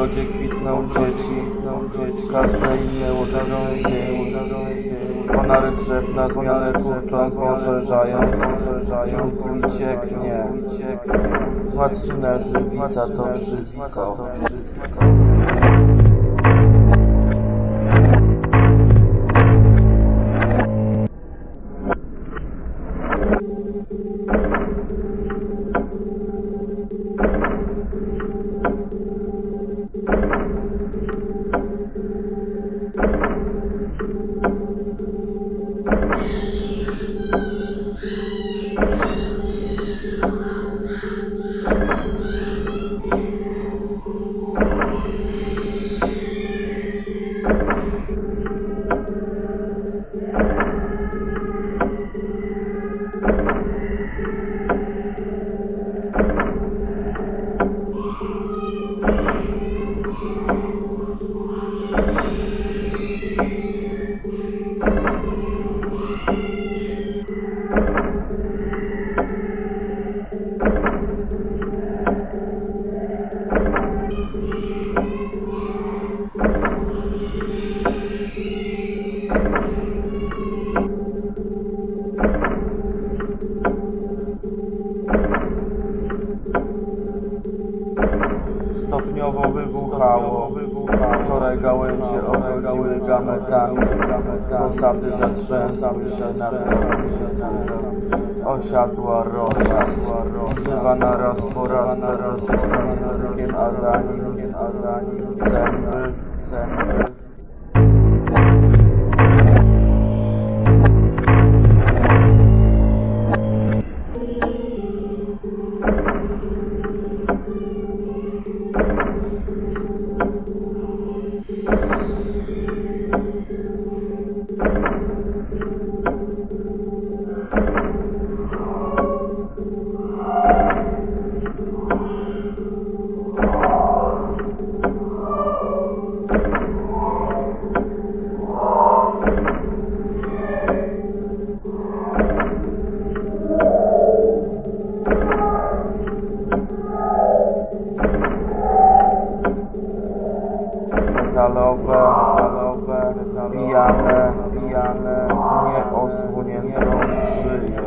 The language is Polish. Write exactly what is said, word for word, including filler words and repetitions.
ogrodzie kwitną dzieci, każde inne łodygą, konary drzew na zmianę kurczą poszerzają, dziupli cieknie, matczyna, żywica to wszystko. Stopniowo wybuchało, wczoraj gałęzie obrodziły gametami, posady zatrzęsły się na osiadła rosa, zlizywana raz po raz przezroczystym językiem, a za nim zęby, zęby. Metalowe, metalowe, pijane, pijane, nieosłoniętą szyję.